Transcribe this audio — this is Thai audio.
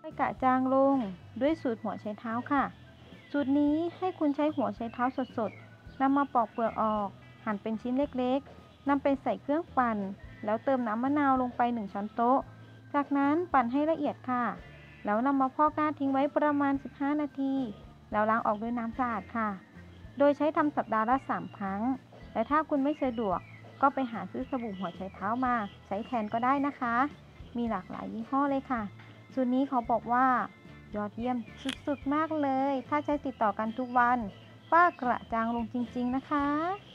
ไปกระจางลงด้วยสูตรหัวไชเท้าค่ะสูตรนี้ให้คุณใช้หัวไชเท้าสดๆนำมาปอกเปลือกออกหั่นเป็นชิ้นเล็กๆนำไปใส่เครื่องปั่นแล้วเติมน้ำมะนาวลงไป1ช้อนโต๊ะจากนั้นปั่นให้ละเอียดค่ะแล้วนำมาพอกหน้าทิ้งไว้ประมาณ15นาทีแล้วล้างออกด้วยน้ำสะอาดค่ะโดยใช้ทำสัปดาห์ละ3ครั้งและถ้าคุณไม่สะดวกก็ไปหาซื้อสบู่หัวไชเท้ามาใช้แทนก็ได้นะคะมีหลากหลายยี่ห้อเลยค่ะสูตรนี้เขาบอกว่ายอดเยี่ยมสุดๆมากเลยถ้าใช้ติดต่อกันทุกวันฝ้ากระจางลงจริงๆนะคะ